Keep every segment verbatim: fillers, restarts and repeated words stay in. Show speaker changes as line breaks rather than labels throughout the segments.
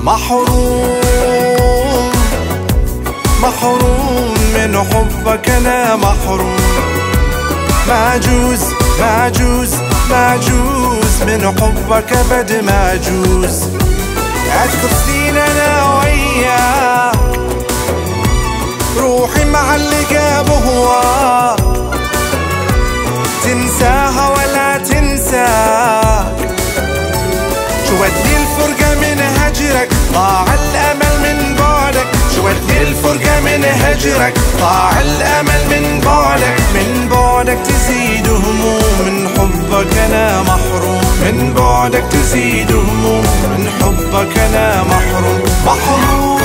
محروم محروم من حبك أنا محروم. معجوز معجوز معجوز من حبك أبد معجوز. أذكر سنين أنا وياك روحي مع اللي جابه هواك، تنساها ولا تنساك. شوتني الفرقة من هجرك ضاع الأمل من بعدك، شوتني الفرقة من هجرك ضاع الأمل من بعدك. من بعدك تزيد هموم من حبك أنا محروم، من بعدك تزيد هموم من حبك أنا محروم. محروم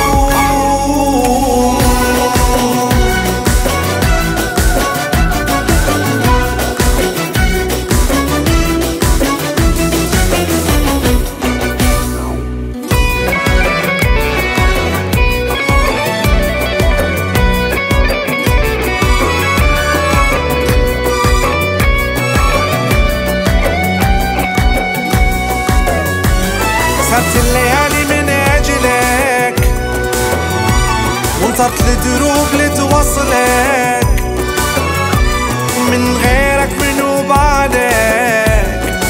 سهرت الليالي من أجلك، وانطرت الدروب لتوصلك. من غيرك منو بعدك،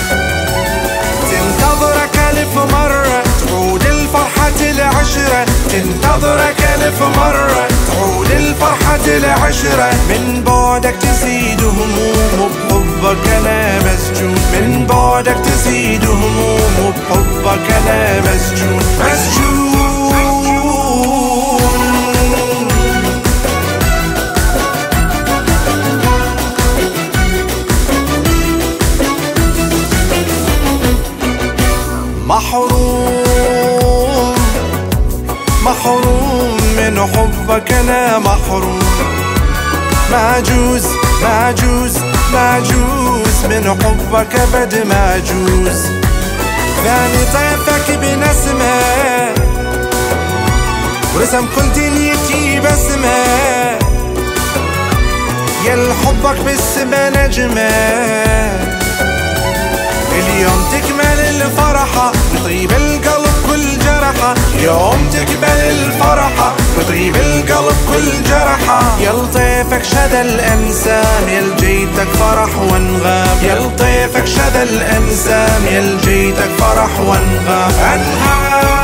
تنتظرك ألف مرة تعود الفرحة العشرة، تنتظرك ألف مرة تعود الفرحة العشرة. من بعدك تزيد هموم وبحبك أنا مسجون، من بعدك تزيد هموم وبحبك أنا مسجون مسجون. محروم محروم من حبك أنا محروم. معجوز معجوز معجوز من حبك أبد معجوز. ثاني طيفك بنسمة ورسم كل دنيتي بسمة، يل حبك بالسما نجمة. اليوم تكمل الفرحة بطيب القلب كل جرحة، يوم تكمل الفرحة بطيب القلب كل جرحة. يل طيفك شذا الأنسام يل جيتك فرح وانغام، يل طيفك شذا الأنسام يل جيتك فرح وانغام. أنغام